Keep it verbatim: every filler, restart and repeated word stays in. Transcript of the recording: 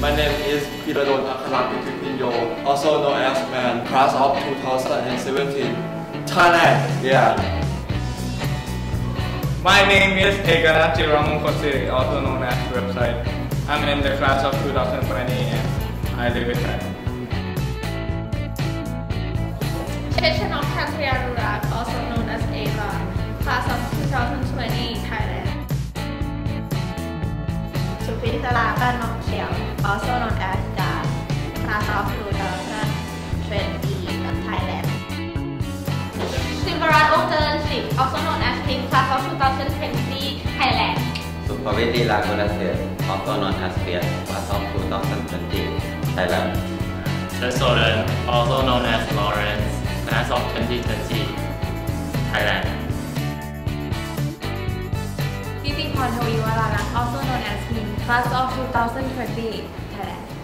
My name is Piradon Akhalapitipinyo, also known as Man, class of two thousand seventeen, Thailand. Yeah. My name is Ekanath Chiramongkosiri, also known as Website. I'm in the class of two thousand twenty and I live in Thailand. Also known as Ava, class of two thousand twenty, Thailand. Supitala Banok Xiao, also known as Ga, class of two thousand twenty, Thailand. Simbarat Ongtaranship, also known as Pink, class of two thousand twenty, Thailand. Supaviti Lagulathir, also known as Fiat, class of two thousand twenty, Thailand. Soren, also known as Lawrence, class of twenty twenty, Thailand. Titi Porn Hawiwalaran, also known as Min, class of two thousand twenty, Thailand.